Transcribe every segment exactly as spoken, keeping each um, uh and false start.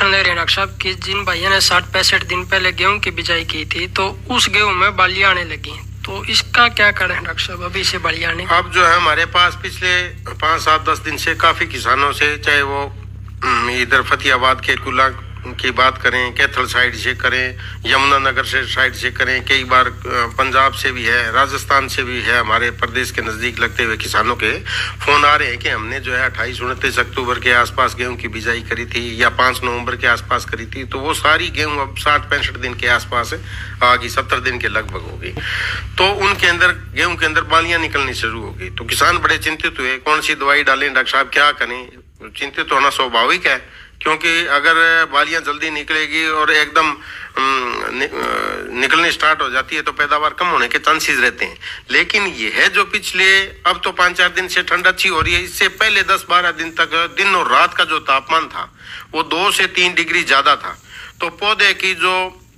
ले रहे हैं डॉक्टर साहब कि जिन भाइयों ने साठ पैंसठ दिन पहले गेहूं की बिजाई की थी तो उस गेहूं में बालियां आने लगी, तो इसका क्या कारण है डॉक्टर साहब अभी से बालियां आने? अब जो है हमारे पास पिछले पाँच सात दस दिन से काफी किसानों से, चाहे वो इधर फतेहाबाद के कुला की बात करें, कैथल साइड से करें, यमुनानगर से साइड से करें, कई बार पंजाब से भी है, राजस्थान से भी है, हमारे प्रदेश के नजदीक लगते हुए किसानों के फोन आ रहे हैं कि हमने जो है अट्ठाईस उनतीस अक्टूबर के आसपास गेहूं की बिजाई करी थी या पाँच नवंबर के आसपास करी थी, तो वो सारी गेहूं अब साठ पैंसठ दिन के आसपास आ गई, सत्तर दिन के लगभग हो गई, तो उनके अंदर गेहूं के अंदर बालियां निकलनी शुरू हो गई। तो किसान बड़े चिंतित हुए, कौन सी दवाई डालें डॉक्टर साहब, क्या करें? चिंतित होना स्वाभाविक है, क्योंकि अगर बालियां जल्दी निकलेगी और एकदम निकलनी स्टार्ट हो जाती है तो पैदावार कम होने के चांसेस रहते हैं। लेकिन ये है जो पिछले अब तो पाँच चार दिन से ठंड अच्छी हो रही है, इससे पहले दस बारह दिन तक दिन और रात का जो तापमान था वो दो से तीन डिग्री ज्यादा था। तो पौधे की जो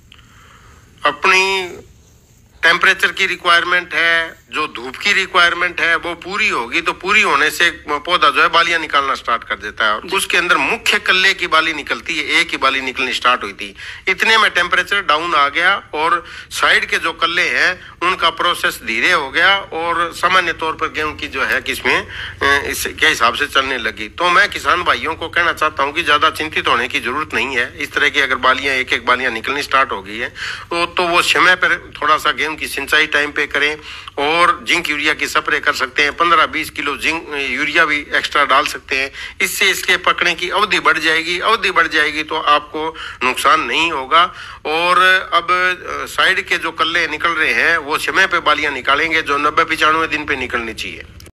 अपनी टेम्परेचर की रिक्वायरमेंट है, जो धूप की रिक्वायरमेंट है, वो पूरी होगी, तो पूरी होने से पौधा जो है बालियां निकालना स्टार्ट कर देता है। और उसके अंदर मुख्य कल्ले की बाली निकलती है, एक ही बाली निकलनी स्टार्ट हुई थी, इतने में टेम्परेचर डाउन आ गया और साइड के जो कल्ले हैं उनका प्रोसेस धीरे हो गया और सामान्य तौर पर गेहूं की जो है किस्में इसके हिसाब से चलने लगी। तो मैं किसान भाइयों को कहना चाहता हूँ कि ज्यादा चिंतित होने की जरूरत नहीं है। इस तरह की अगर बालियां एक एक बालियां निकलनी स्टार्ट हो गई है तो, तो वो समय पर थोड़ा सा गेहूं की सिंचाई टाइम पे करें और जिंक यूरिया की स्प्रे कर सकते हैं, पंद्रह बीस किलो जिंक यूरिया भी एक्स्ट्रा डाल सकते हैं। इससे इसके पकने की अवधि बढ़ जाएगी, अवधि बढ़ जाएगी तो आपको नुकसान नहीं होगा। और अब साइड के जो कल्ले निकल रहे हैं वो समय पे बालियां निकालेंगे जो नब्बे पिचानवे दिन पे निकलनी चाहिए।